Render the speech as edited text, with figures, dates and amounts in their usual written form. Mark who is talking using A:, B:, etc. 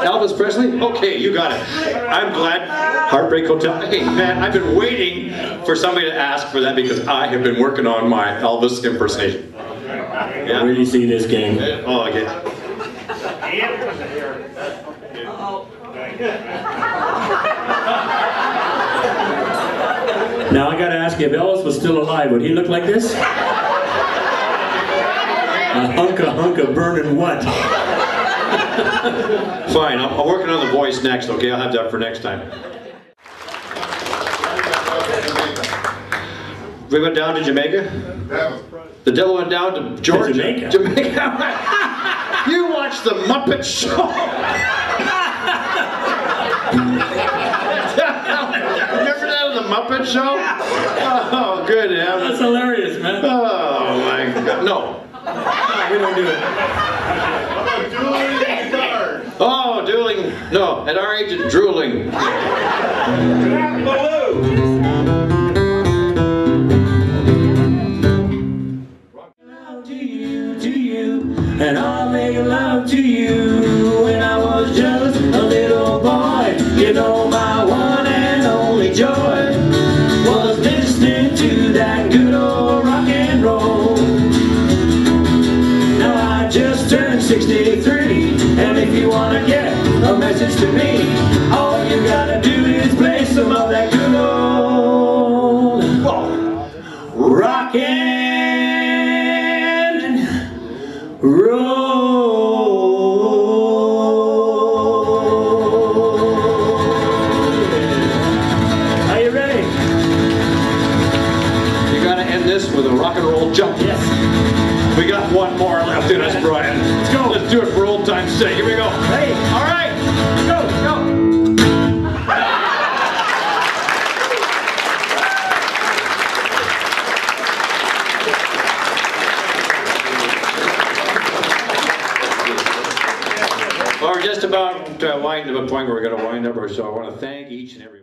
A: Elvis Presley? Okay, you got it. I'm glad. Heartbreak Hotel. Hey, man, I've been waiting for somebody to ask for that because I have been working on my Elvis impersonation.
B: Yeah. I really see this game.
A: Oh, okay.
B: Now I gotta ask you, if Elvis was still alive, would he look like this? A hunk of burning what?
A: Fine, I'm working on the voice next, okay? I'll have that for next time. We went down to Jamaica? The devil went down to Georgia? Jamaica. You watched the Muppet Show! Remember that on the Muppet Show? Oh, good heavens.
B: That's hilarious, man.
A: Oh, my God. No.
B: We don't do it.
A: Oh, dueling. No, at our age, it's drooling.
B: And I'll make love to you. When I was just a little boy, you know my one and only joy was listening to that good old rock and roll. Now I just turned 63, and if you want to get a message to me, all you gotta do is play some of that good old rock and roll. Are you ready?
A: You gotta end this with a rock and roll jump.
B: Yes.
A: We got one more left in us, Brian. Let's go. Let's do it for old time's sake. Here we go.
B: Hey.
A: All right. Go, go. Well, we're just about winding to a point where we're going to wind up, so I want to thank each and every